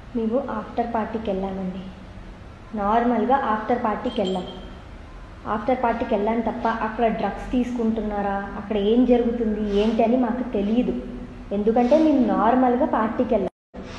మేము ఆఫ్టర్ పార్టీకి వెళ్ళామండి. నార్మల్గా ఆఫ్టర్ పార్టీకి వెళ్ళాం. ఆఫ్టర్ పార్టీకి వెళ్ళాను తప్ప అక్కడ డ్రగ్స్ తీసుకుంటున్నారా, అక్కడ ఏం జరుగుతుంది ఏంటి అని మాకు తెలియదు. ఎందుకంటే మేము నార్మల్గా పార్టీకి వెళ్ళాం.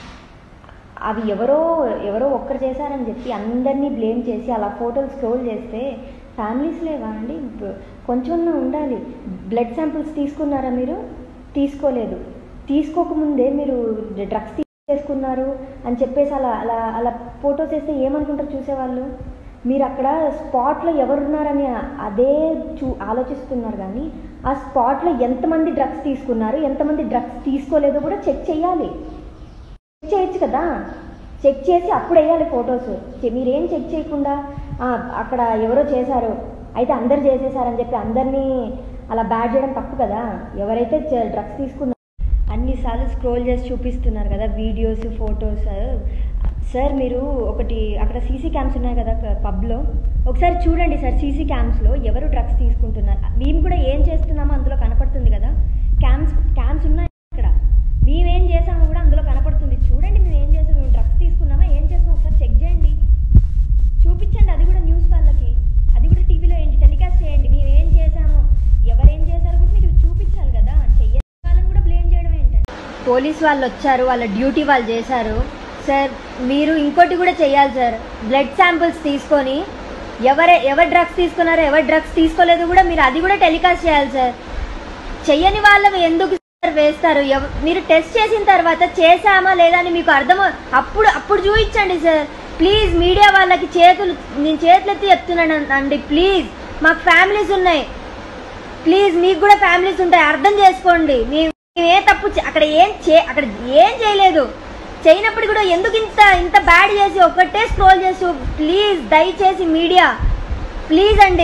అవి ఎవరో ఒక్కరు చేశారని చెప్పి అందరినీ బ్లేమ్ చేసి అలా ఫోటోలు స్క్రోల్ చేస్తే ఫ్యామిలీస్ లేవా అండి? కొంచెం ఉండాలి. బ్లడ్ శాంపిల్స్ తీసుకున్నారా మీరు? తీసుకోలేదు. తీసుకోకముందే మీరు డ్రగ్స్ తీసుకున్నారు అని చెప్పేసి అలా అలా అలా ఫోటోస్ వేస్తే ఏమనుకుంటారు చూసేవాళ్ళు? మీరు అక్కడ స్పాట్లో ఎవరున్నారని అదే ఆలోచిస్తున్నారు. కానీ ఆ స్పాట్లో ఎంతమంది డ్రగ్స్ తీసుకున్నారు, ఎంతమంది డ్రగ్స్ తీసుకోలేదో కూడా చెక్ చేయాలి. చెక్ చేయొచ్చు కదా, చెక్ చేసి అప్పుడు వేయాలి ఫొటోస్. మీరేం చెక్ చేయకుండా అక్కడ ఎవరో చేశారు అయితే అందరు చేసేసారని చెప్పి అందరినీ అలా బ్యాడ్ చేయడం తప్పు కదా. ఎవరైతే డ్రగ్స్ తీసుకున్నారో అన్నిసార్లు స్క్రోల్ చేసి చూపిస్తున్నారు కదా వీడియోస్, ఫొటోస్. సార్ మీరు ఒకటి అక్కడ సీసీ క్యామ్స్ ఉన్నాయి కదా పబ్లో, ఒకసారి చూడండి సార్. సీసీ క్యామ్స్లో ఎవరు డ్రగ్స్ తీసుకుంటున్నారు, మేము కూడా ఏం చేస్తున్నామో అందులో కనపడుతుంది కదా. క్యామ్స్ ఉన్నాయి అక్కడ, మేమేం చేసామో కూడా అందులో కనపడుతుంది. చూడండి మేము ఏం చేసాము, మేము డ్రగ్స్ తీసుకున్నామా ఏం చేసామో ఒకసారి చెక్ చేయండి, చూపించండి. అది కూడా న్యూస్ వాళ్ళకి, అది కూడా టీవీలో ఏంటి టెలికాస్ట్ చేయండి. మేము ఏం చేసామో ఎవరేం చేశారో కూడా మీరు చూపించాలి కదా. చెయ్యని వాళ్ళని కూడా బ్లేమ్ చేయడం ఏంటంటే, పోలీస్ వాళ్ళు వచ్చారు, వాళ్ళ డ్యూటీ వాళ్ళు చేశారు. సార్ మీరు ఇంకోటి కూడా చేయాలి సార్. బ్లడ్ శాంపిల్స్ తీసుకొని ఎవరు డ్రగ్స్ తీసుకున్నారో ఎవరు డ్రగ్స్ తీసుకోలేదు కూడా మీరు అది కూడా టెలికాస్ట్ చేయాలి సార్. చెయ్యని వాళ్ళవి ఎందుకు సార్ వేస్తారు? మీరు టెస్ట్ చేసిన తర్వాత చేసామా లేదా అని మీకు అప్పుడు చూపించండి సార్. ప్లీజ్ మీడియా వాళ్ళకి నేను చేతులెత్తి చెప్తున్నాను అండి. ప్లీజ్ మాకు ఫ్యామిలీస్ ఉన్నాయి, ప్లీజ్ మీకు కూడా ఫ్యామిలీస్ ఉంటాయి, అర్థం చేసుకోండి. ఏ తప్పు అక్కడ ఏం చేయలేదు. చేయనప్పుడు కూడా ఎందుకు ఇంత బ్యాడ్ చేసి ఒకటే స్క్రోల్ చేసి, ప్లీజ్ దయచేసి మీడియా ప్లీజ్ అండి,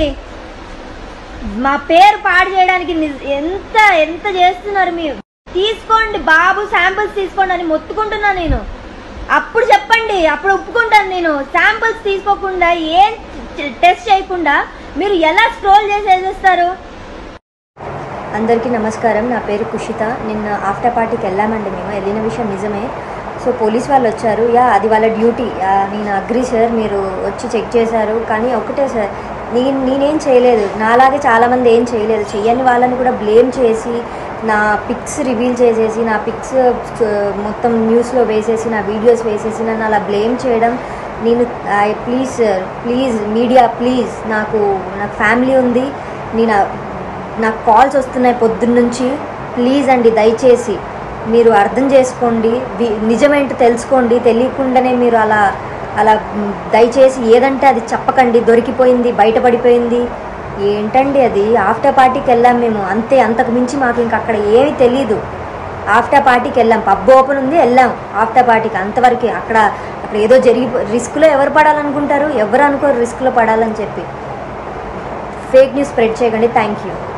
మా పేరు పాడు చేయడానికి ఎంత చేస్తున్నారు మీరు. తీసుకోండి బాబు, శాంపిల్స్ తీసుకోండి అని మొత్తుకుంటున్నా నేను. అప్పుడు చెప్పండి, అప్పుడు ఒప్పుకుంటాను నేను. శాంపిల్స్ తీసుకోకుండా ఏం టెస్ట్ చేయకుండా మీరు ఎలా స్క్రోల్ చేసేస్తారు? అందరికీ నమస్కారం. నా పేరు కుషిత. నిన్న ఆఫ్టర్ పార్టీకి వెళ్ళామండి. మేము వెళ్ళిన విషయం నిజమే. సో పోలీస్ వాళ్ళు వచ్చారు. అది వాళ్ళ డ్యూటీ. నేను అగ్రీ సార్, మీరు వచ్చి చెక్ చేశారు. కానీ ఒకటే సార్, నేనేం చేయలేదు. నాలాగే చాలామంది ఏం చేయలేదు. చెయ్యని వాళ్ళని కూడా బ్లేమ్ చేసి నా పిక్స్ రివీల్ చేసేసి, నా పిక్స్ మొత్తం న్యూస్లో వేసేసి, నా వీడియోస్ వేసేసి నన్ను అలా బ్లేమ్ చేయడం please sir, please media please. నాకు ఫ్యామిలీ ఉంది, నాకు కాల్స్ వస్తున్నాయి పొద్దున్నుంచి. ప్లీజ్ అండి దయచేసి మీరు అర్థం చేసుకోండి, నిజమేంటో తెలుసుకోండి. తెలియకుండానే మీరు అలా దయచేసి ఏదంటే అది చెప్పకండి. దొరికిపోయింది, బయటపడిపోయింది ఏంటండి అది? ఆఫ్టర్ పార్టీకి వెళ్ళాం మేము, అంతే. అంతకు మించి మాకు ఇంక అక్కడ ఏమీ తెలీదు. ఆఫ్టర్ పార్టీకి వెళ్ళాం, పబ్ ఓపెన్ ఉంది, వెళ్ళాం ఆఫ్టర్ పార్టీకి, అంతవరకు. అక్కడ ఏదో రిస్క్లో ఎవరు పడాలనుకుంటారు? ఎవరు అనుకోరు రిస్క్లో పడాలని చెప్పి. ఫేక్ న్యూస్ స్ప్రెడ్ చేయకండి. Thank you.